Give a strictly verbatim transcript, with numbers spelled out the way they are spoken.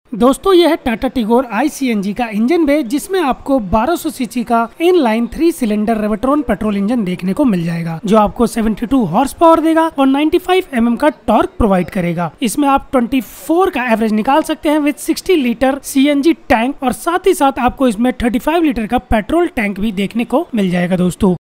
दोस्तों यह है Tata Tigor I C N G का इंजन बे, जिसमें आपको बारह सौ सीसी का inline three cylinder Revotron petrol engine देखने को मिल जाएगा, जो आपको बहत्तर हॉर्स पावर देगा और पचानवे एम एम का टॉर्क प्रोवाइड करेगा। इसमें आप चौबीस का एवरेज निकाल सकते हैं विद साठ litre C N G tank, और साथ ही साथ आपको इसमें पैंतीस लीटर का पेट्रोल टैंक भी देखने को मिल जाएगा दोस्तों।